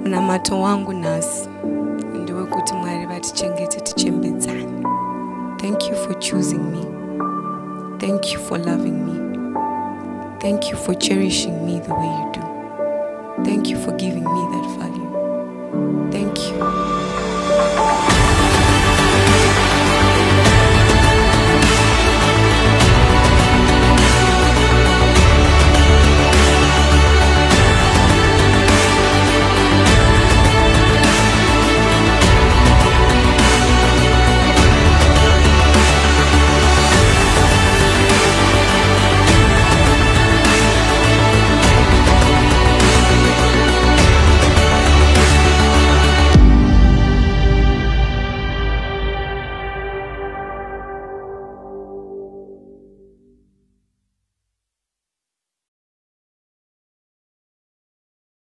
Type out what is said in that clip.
munamato wangu nhasi ndewekuti Mwari vatichengete tichembedzane. Thank you for choosing me. Thank you for loving me. Thank you for cherishing me the way you do. Thank you for giving me that value. Thank you.